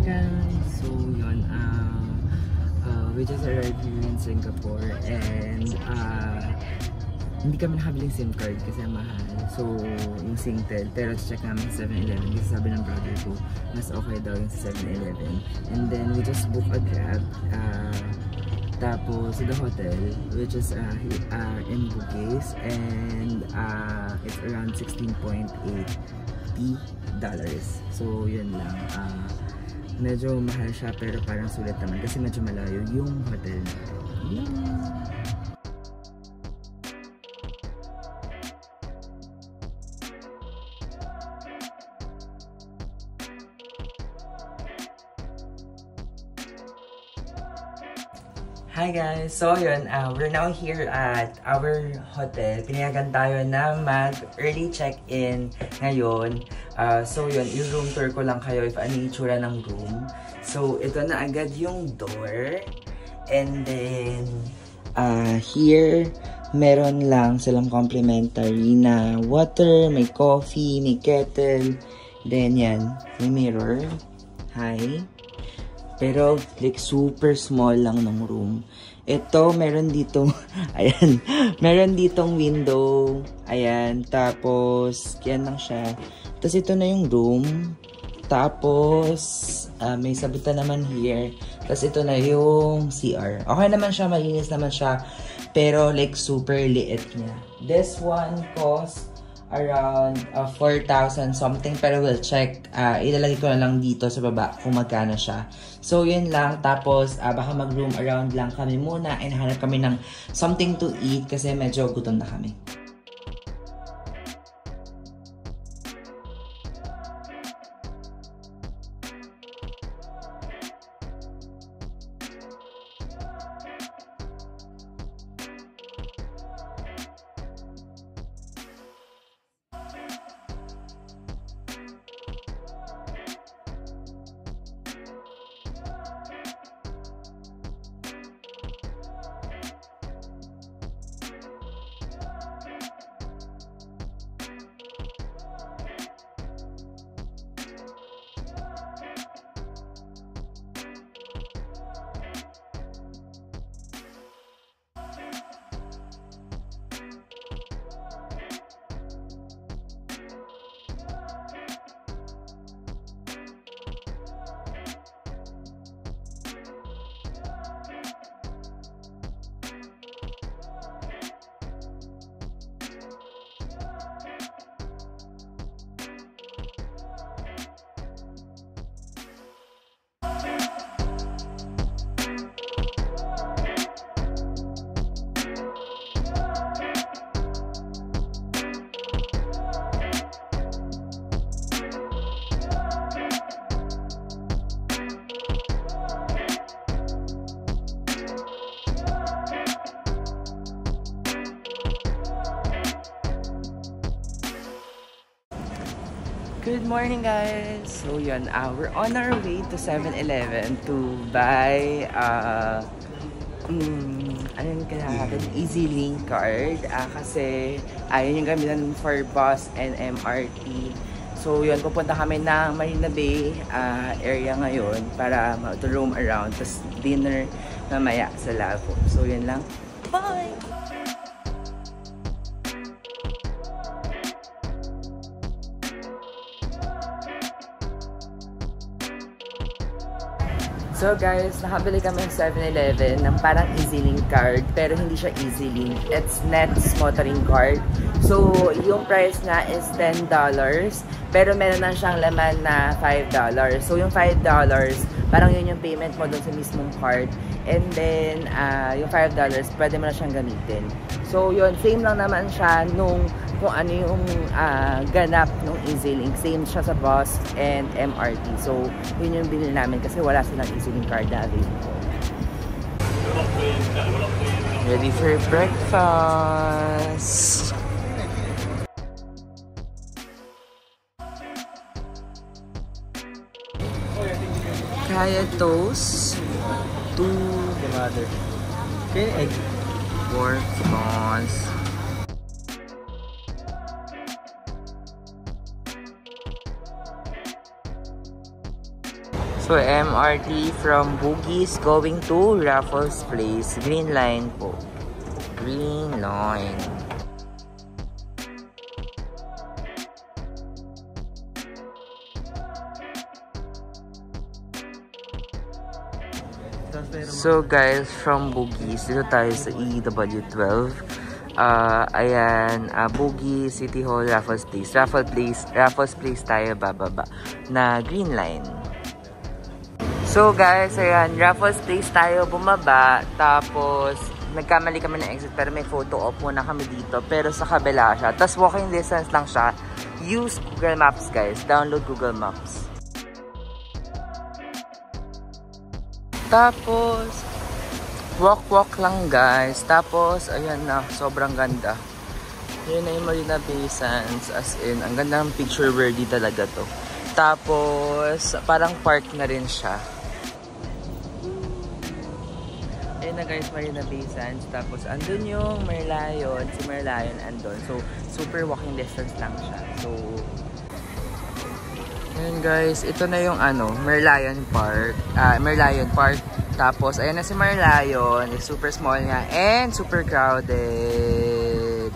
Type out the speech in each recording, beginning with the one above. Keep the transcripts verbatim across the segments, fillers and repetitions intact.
guys! So yun, uh, uh, we just arrived here in Singapore and uh, hindi kami nakabiling SIM card kasi mahal. So yung Singtel, pero check namin sa seven eleven kasi sabi ng brother ko mas okay daw yung sa seven eleven. And then we just book a Grab uh, tapos to the hotel which is uh, uh, in Bugis and uh, it's around sixteen point eight dollars. So yun lang. Uh, medyo mahal siya pero parang sulit naman kasi medyo malayo yung hotel natin. Yeah. Hi guys! So yun, uh, we're now here at our hotel. Pinayagan tayo na mag-early check-in ngayon. Uh, so yun, i-room tour ko lang kayo if ano yung itsura ng room. So ito na agad yung door. And then, uh, here, meron lang silang complimentary na water, may coffee, may kettle. Then yan, may mirror. Hi! Pero, like, super small lang ng room. Ito, meron dito, ayan, meron ditong window, ayan, tapos, yan lang siya. Tapos, ito na yung room, tapos, uh, may sabutan naman here, tapos, ito na yung C R. Okay naman siya, malinis naman siya, pero, like, super liit niya. This one costs around uh, four thousand something, pero we'll check, uh, ilalagay ko na lang dito sa baba kung magkano siya. So yun lang, tapos uh, baka mag room around lang kami muna and hanap kami ng something to eat kasi medyo gutom na kami. Good morning guys! So yun, uh, we're on our way to seven eleven to buy uh, um, ano yung kailangan? Easy Link card uh, kasi ayun uh, yung gamitan for bus and M R T. So yun, pupunta kami ng Marina Bay uh, area ngayon para mag-roam around, tapos dinner mamaya sa Lavo. So yun lang. Bye! So guys, nakabili kami ng seven eleven ng parang EasyLink card pero hindi siya EasyLink. It's Nets motoring card. So yung price na is ten dollars pero meron na siyang laman na five dollars. So yung five dollars, parang yun yung payment mo dun sa mismong card. And then uh, yung five dollars, pwede mo na siyang gamitin. So yun, same lang naman siya nung kung ano yung uh, ganap ng EasyLink. Same siya sa bus and M R T. So yun yung binili namin kasi wala silang EasyLink card na available. Ready for breakfast! Kaya toast, two the mother. Okay, egg, pork, prawns. So, M R T from Bugis going to Raffles Place. Green line po. Green line. So guys, from Bugis, dito tayo sa E W twelve. Uh, ayan, uh, Bugis, City Hall, Raffles Place. Raffles Place, Raffles Place tayo bababa na green line. So guys, ayan, Raffles Place tayo bumaba. Tapos, nagkamali kami ng exit pero may photo op muna kami dito. Pero sa kabila siya. Tapos walking distance lang siya. Use Google Maps guys. Download Google Maps. Tapos, walk-walk lang guys. Tapos, ayan na, sobrang ganda. Yun na yung Marina Bay Sands. As in, ang ganda ng picture worthy talaga to. Tapos, parang park na rin siya. Ayan na guys, Marina Bay Sands. Tapos, andun yung Merlion. Si Merlion andun. So, super walking distance lang siya. So, ayan guys, ito na yung ano, Merlion Park. Uh, Merlion Park. Tapos, ayan na si Merlion. It's super small niya and super crowded.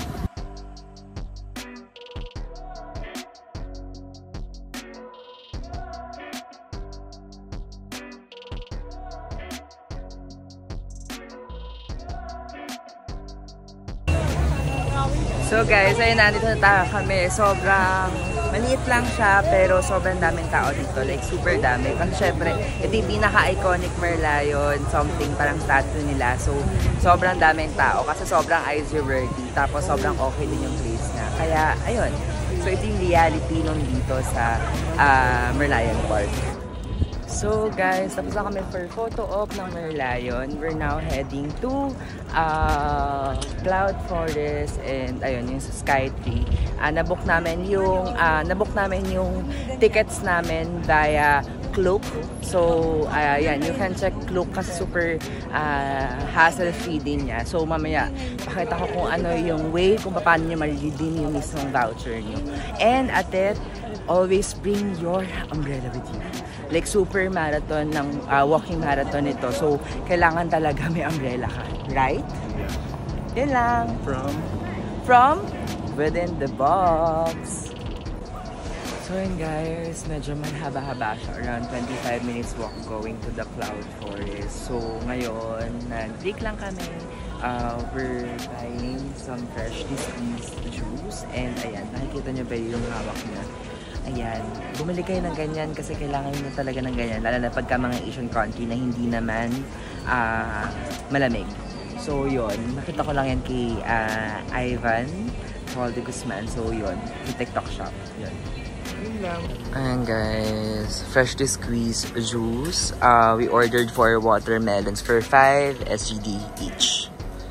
So guys, ayun na, dito na tayo kami. Sobrang maliit lang siya, pero sobrang daming tao dito. Like, super dami. Kasi syempre, ito yung pinaka-iconic Merlion, something parang statue nila. So, sobrang daming tao kasi sobrang eyes-worthy. Tapos, sobrang okay din yung place niya. Kaya, ayun. So, ito yung reality nun dito sa uh, Merlion Park. So guys, tapos na kami for photo op ng Merlion. We're now heading to uh, Cloud Forest and ayun, yung sa Sky Tree. Uh, nabook namin yung uh, nabook namin yung tickets namin via KLOOK. So uh, yan, you can check KLOOK kasi super uh, hassle-free din niya. So mamaya, pakita ko kung ano yung way kung paano nyo ma-redeem yung mismong voucher nyo. And at it, always bring your umbrella with you. Like super marathon ng uh, walking marathon ito. So kailangan talaga may umbrella ka, right? Yeah. Yun lang. From? From within the box. So yun guys, medyo mahaba-haba siya. Around twenty-five minutes walk going to the Cloud Forest. So ngayon, nag-break lang kami. Uh, we're buying some freshly squeezed juice. And ayan, nakikita nyo ba yung hawak niya? Ayan, bumili kayo ng ganyan kasi kailangan nyo talaga ng ganyan. Lalo na pagka mga Asian country na hindi naman uh, malamig. So yun, nakita ko lang yan kay uh, Ivan, called Guzman. So yun, yung TikTok shop. Yun. Ayan guys, freshly squeezed juice. Uh, we ordered four watermelons for five S G D each.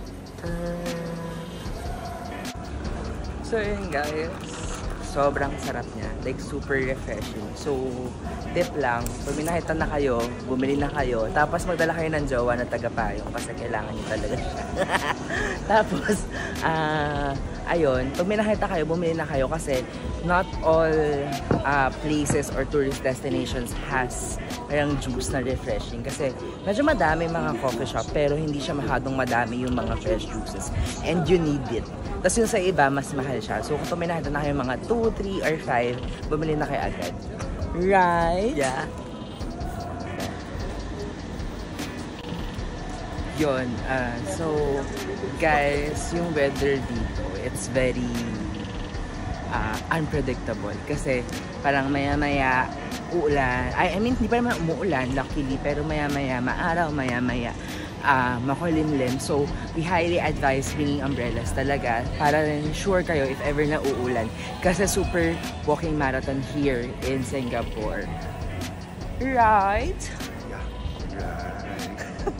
So yun guys, sobrang sarap niya. Like, super refreshing. So, tip lang, pag minakita na kayo, bumili na kayo, tapos magdala kayo ng jowa na taga-payong kasi kailangan niyo talaga siya. Tapos, ah, uh, ayun, pag minakita kayo, bumili na kayo kasi not all uh, places or tourist destinations has parang juice na refreshing. Kasi medyo madami mga coffee shop, pero hindi siya masyadong madami yung mga fresh juices. And you need it. Tapos yung sa iba, mas mahal siya. So, kung minakita na kayo mga two, three, or five, bumili na kayo agad. Right? Yeah. Yun. Uh, so, guys, yung weather dito, it's very uh, unpredictable. Kasi parang maya-maya uulan. I, I mean, hindi pa naman umuulan, luckily. Pero maya-maya, maaraw, maya-maya. Uh, makulimlim. So, we highly advise bringing umbrellas talaga para rin sure kayo if ever na uulan. Kasi super walking marathon here in Singapore. Right? Yeah. Right.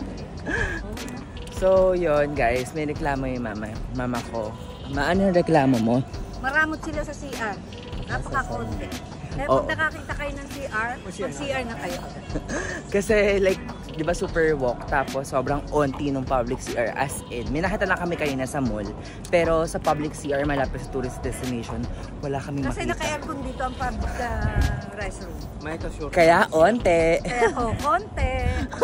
So, yon guys. May reklamo yung mama, mama ko. Ma, ano yung reklamo mo? Maramot sila sa C R. Napaka-konti. Kaya Oh. pag nakakita kayo ng C R? Mag-C R na kayo. Kasi like, di ba super walk, tapos sobrang onti ng public C R, as in. May nakita lang kami kanina sa mall, pero sa public C R malapit sa tourist destination, wala kaming Kasi makita. Kasi naka-aircon dito ang public uh, restroom. May ito sure. Kaya onte. Kaya oh, konti.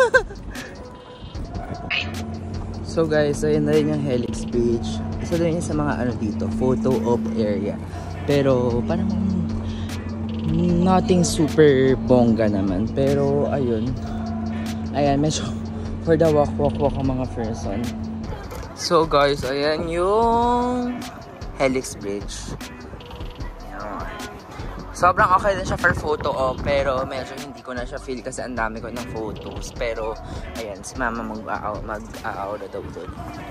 So guys, ayun na rin yung Helix Bridge. Isa din sa mga ano dito, photo op area. Pero parang nothing super bongga naman. Pero ayun. Ayan, medyo for the walk, walk, walk ang mga person. So guys, ayan yung Helix Bridge. Ayan. Sobrang okay din siya for photo op, pero medyo hindi ko na siya feel kasi ang dami ko ng photos. Pero ayan, si mama mag-aawda daw doon.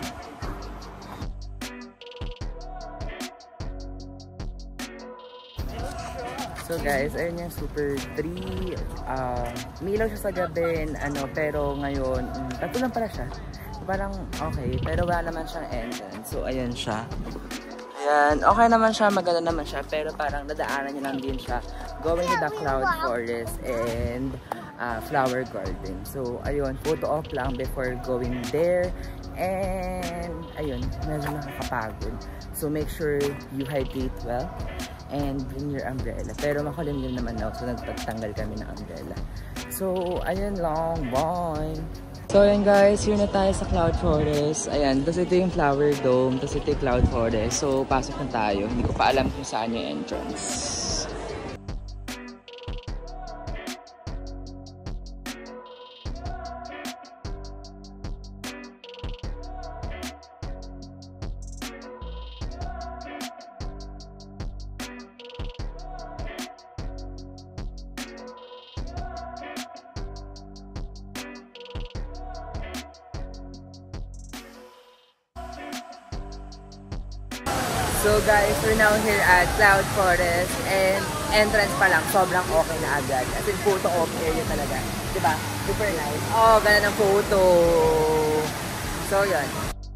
So guys, ayun yung Super three. Uh, may ilaw siya sa gabi, ano, pero ngayon, um, tatlo lang pala siya. So, parang okay, pero wala naman siyang entrance. So ayun siya. Ayan, okay naman siya, maganda naman siya, pero parang nadaanan niya lang din siya going to the cloud forest and uh, flower garden. So ayun, photo off lang before going there. And ayun, medyo nakakapagod. So make sure you hydrate well and bring your umbrella. Pero makulimlim naman daw, so nagpagtanggal kami ng umbrella. So ayun lang, bye! So ayan guys, here na tayo sa Cloud Forest. Ayan, tapos ito yung flower dome, tapos ito yung Cloud Forest. So pasok na tayo, hindi ko pa alam kung saan yung entrance. So guys, we're now here at Cloud Forest and entrance pa lang, sobrang okay na agad. As in, photo off area talaga. Diba? Super nice. Oh, ganda ng photo. So yun.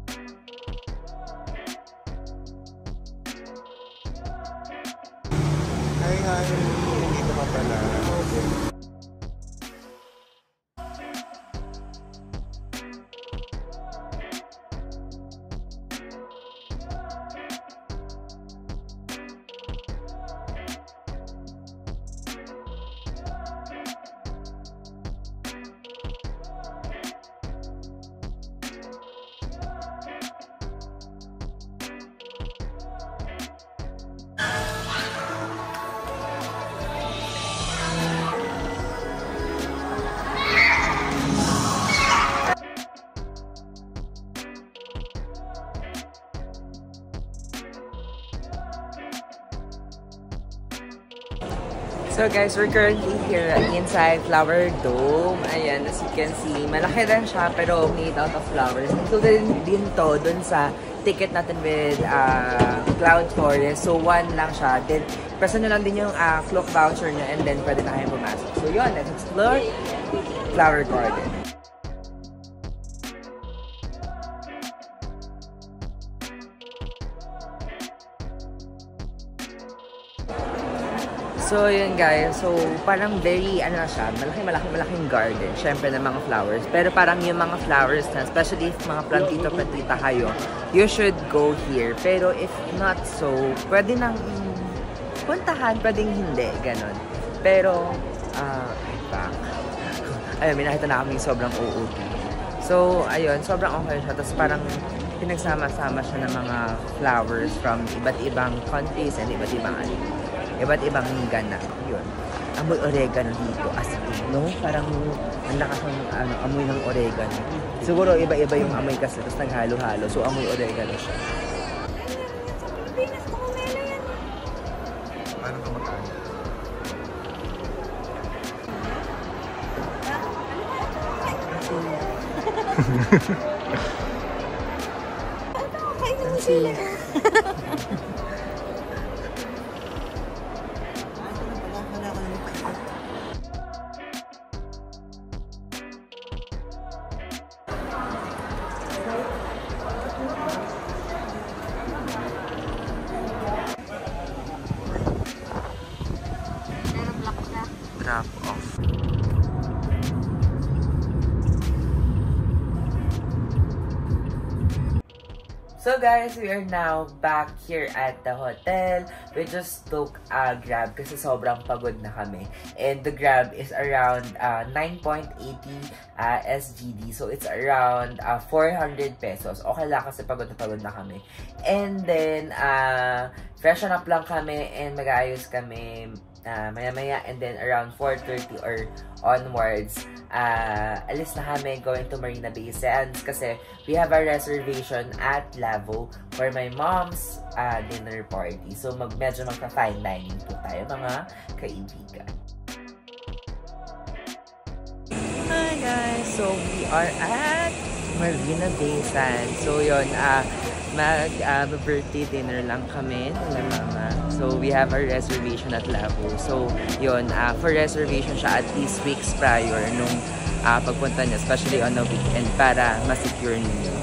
Hi, hi. Dito ka pala. Okay. So guys, we're currently here inside Flower Dome. Ayan, as you can see, malaki din siya pero made out of flowers. Included din to dun sa ticket natin with uh, Cloud Forest. So one lang siya. Then, presa nyo lang din yung uh, KLOOK voucher nyo and then pwede na kayo pumasok. So yun, let's explore Flower Garden. So, yun guys. So, parang very, ano na siya, malaki-malaki-malaking garden. Siyempre ng mga flowers. Pero parang yung mga flowers na, especially if mga plantito-plantita kayo, you should go here. Pero if not so, pwede nang puntahan, pwedeng hindi, ganon. Pero, ah, uh, back. Ayun, may nakita na kami sobrang O O T. So, ayun, sobrang okay siya. Tapos parang pinagsama-sama siya ng mga flowers from iba't ibang countries and iba't ibang ano. Iba't ibang gana. Yun. Amoy oregano dito. As in, no? Parang ang lakas ng ano, amoy ng oregano. Siguro iba-iba yung amoy kasi. Tapos naghalo-halo. So amoy oregano siya. Paano ka makain? Sila. drop off. So guys, we are now back here at the hotel. We just took a Grab kasi sobrang pagod na kami. And the Grab is around uh, nine point eight zero uh, S G D. So it's around uh, four hundred pesos. Okay lang kasi pagod na pagod na kami. And then, uh, freshen up lang kami and mag-aayos kami uh, maya-maya. And then around four thirty or onwards, uh, alis na kami going to Marina Bay Sands kasi we have a reservation at Lavo for my mom's uh, dinner party. So mag medyo magka-fine dining po tayo mga kaibigan. Hi guys! So we are at Marina Bay Sands. So yun, uh, mag uh, birthday dinner lang kami nila mama. So we have our reservation at Lavo. So yun, uh, for reservation siya at least weeks prior nung uh, pagpunta niya, especially on the weekend para ma-secure ninyo.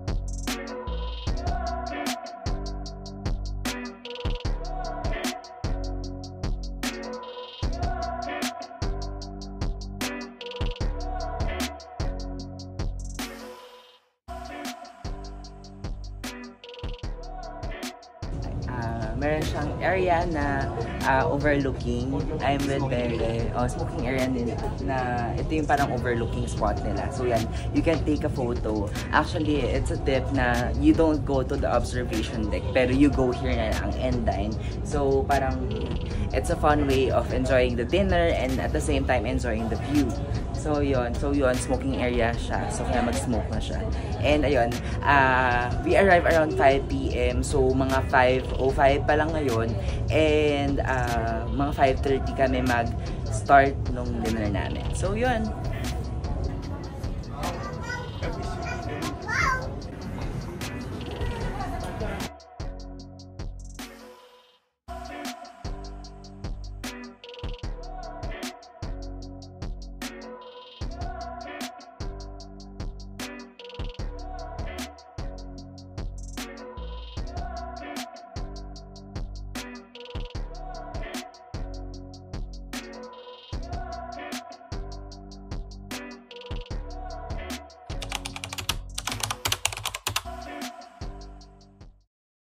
Meron siyang area na uh, overlooking. I'm with Belle. Oh, smoking area din na ito yung parang overlooking spot nila. So yan, you can take a photo. Actually, it's a tip na you don't go to the observation deck, pero you go here na lang and dine. So parang it's a fun way of enjoying the dinner and at the same time enjoying the view. So yun, so yun, smoking area siya. So kaya mag-smoke na siya. And ayun, uh, we arrive around five P M So mga five oh five pa lang ngayon. And uh, mga five thirty kami mag-start nung dinner namin. So yun.